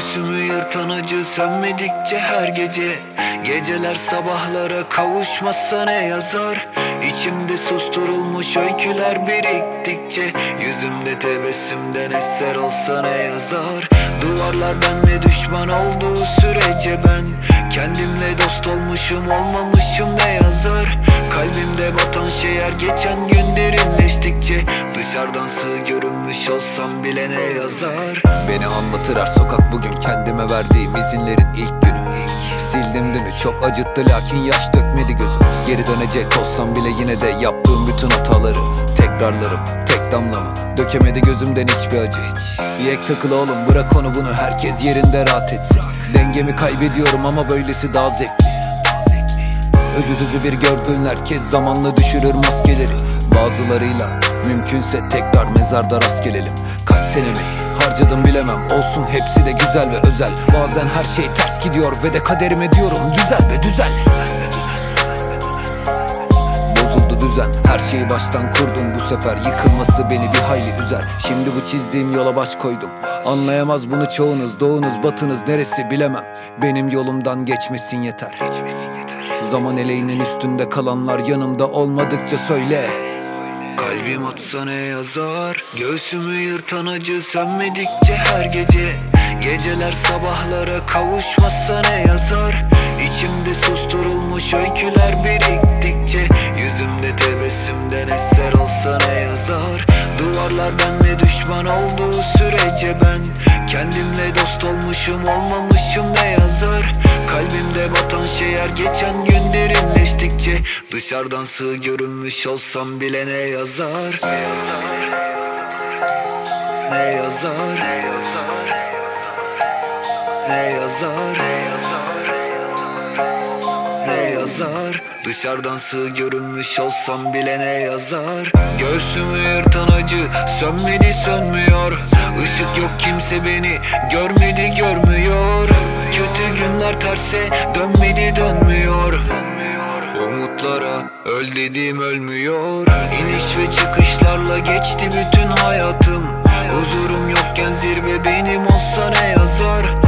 Göğsümü yırtan acı sönmedikçe her gece, geceler sabahlara kavuşmazsa ne yazar? İçimde susturulmuş öyküler biriktikçe, yüzümde tebessümden eser olsa ne yazar? Duvarlar benle düşman olduğu sürece ben kendimle dost olmuşum olmamışım ne yazar? Kalbimde batan şeyler geçen gün derinleştikçe, dışarıdan sığ görünmüş olsam bile ne yazar? Beni anlatır her sokak bugün kendime verdiğim izinlerin ilk günü. Sildim dünü çok acıttı lakin yaş dökmedi gözüm. Geri dönecek olsam bile yine de yaptığım bütün hataları tekrarlarım tek damla mı? Dökemedi gözümden hiçbir acı. Yek takılı oğlum bırak onu bunu, herkes yerinde rahat etsin. Dengemi kaybediyorum ama böylesi daha zevkli. Özü bir gördüğün herkes zamanla düşürür maskeleri. Bazılarıyla mümkünse tekrar mezarda rast gelelim. Kaç senemi harcadım bilemem, olsun hepsi de güzel ve özel. Bazen her şey ters gidiyor ve de kaderime diyorum düzel be düzel. Bozuldu düzen, her şeyi baştan kurdum bu sefer. Yıkılması beni bir hayli üzer. Şimdi bu çizdiğim yola baş koydum. Anlayamaz bunu çoğunuz, doğunuz batınız neresi bilemem. Benim yolumdan geçmesin yeter. Zaman eleğinin üstünde kalanlar yanımda olmadıkça söyle. Kalbim atsa ne yazar? Göğsümü yırtan acı sönmedikçe her gece, geceler sabahlara kavuşmazsa ne yazar? İçimde susturulmuş öyküler biriktikçe, yüzümde tebessümden eser olsa ne yazar? Duvarlar benle düşman olduğu sürece ben kendimle dost olmuşum olmamışım ne yazar? Kalbimde batan şeyler geçen gün derinleştikçe, dışarıdan sığ görünmüş olsam bile ne yazar? Ne yazar? Ne yazar? Ne yazar? Ne yazar? Dışarıdan sığ görünmüş olsam bile ne yazar? Göğsümü yırtan acı sönmedi sönmüyor. Işık yok kimse beni görmedi görmüyor. Kötü günler terse dönmedi dönmüyor. Umutlara öl dedim ölmüyor. İniş ve çıkışlarla geçti bütün hayatım. Huzurum yokken zirve benim olsa ne yazar?